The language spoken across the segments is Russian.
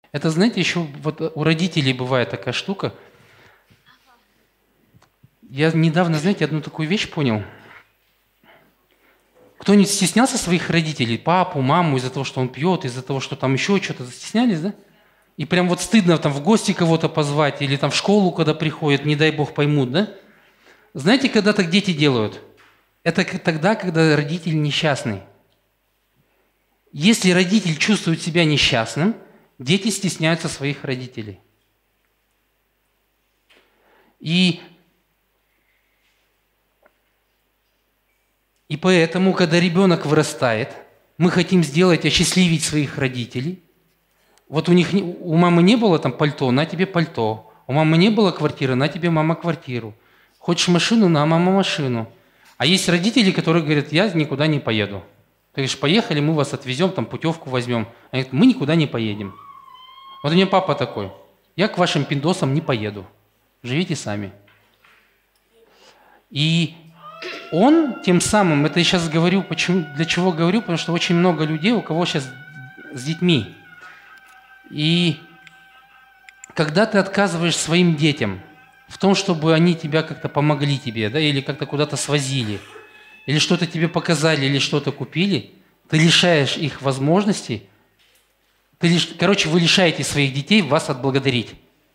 Это, знаете, еще вот у родителей бывает такая штука. Я недавно, знаете, одну такую вещь понял. Кто-нибудь стеснялся своих родителей, папу, маму, из-за того, что он пьет, из-за того, что там еще что-то, стеснялись, да? И прям вот стыдно там в гости кого-то позвать, или там в школу, когда приходят, не дай бог поймут, да? Знаете, когда так дети делают? Это тогда, когда родитель несчастный. Если родитель чувствует себя несчастным, дети стесняются своих родителей. И поэтому, когда ребенок вырастает, мы хотим сделать, осчастливить своих родителей. Вот у мамы не было там пальто, на тебе пальто. У мамы не было квартиры, на тебе мама квартиру. Хочешь машину, на мама машину. А есть родители, которые говорят, я никуда не поеду. Ты говоришь, поехали, мы вас отвезем, там путевку возьмем. Они говорят, мы никуда не поедем. Вот у меня папа такой, я к вашим пиндосам не поеду. Живите сами. И он тем самым, это я сейчас говорю, для чего говорю, потому что очень много людей, у кого сейчас с детьми. И когда ты отказываешь своим детям в том, чтобы они тебя как-то помогли тебе, да, или как-то куда-то свозили, или что-то тебе показали, или что-то купили, ты лишаешь их возможностей, вы лишаете своих детей вас отблагодарить.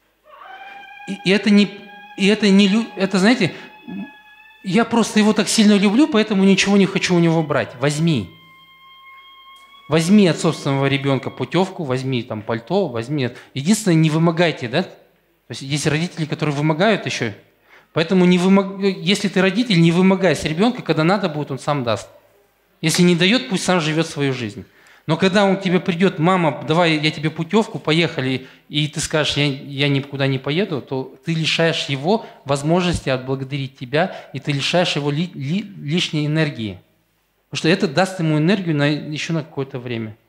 Это, знаете, я просто его так сильно люблю, поэтому ничего не хочу у него брать. Возьми. Возьми от собственного ребенка путевку, возьми там пальто, возьми. Единственное, не вымогайте, да? То есть есть родители, которые вымогают еще. Поэтому если ты родитель, не вымогай с ребенка, когда надо будет, он сам даст. Если не дает, пусть сам живет свою жизнь. Но когда он к тебе придет, мама, давай я тебе путевку, поехали, и ты скажешь, я никуда не поеду, то ты лишаешь его возможности отблагодарить тебя, и ты лишаешь его лишней энергии. Потому что это даст ему энергию еще на какое-то время.